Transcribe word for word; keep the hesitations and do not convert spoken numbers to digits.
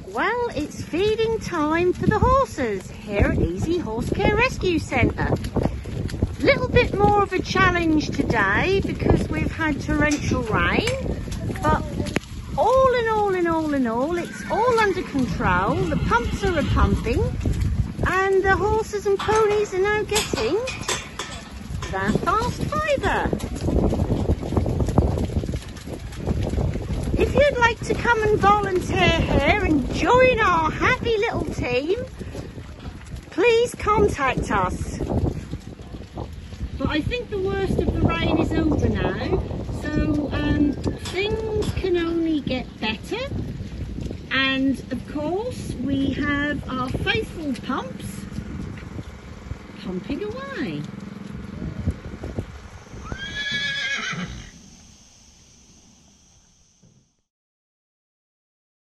Well, it's feeding time for the horses here at Easy Horse Care Rescue Centre. A little bit more of a challenge today because we've had torrential rain, but all in all, in all, in all, it's all under control. The pumps are pumping and the horses and ponies are now getting their fast fibre. If you'd like to come and volunteer here and join our happy little team, please contact us. But I think the worst of the rain is over now, so um, things can only get better. And of course we have our faithful pumps pumping away.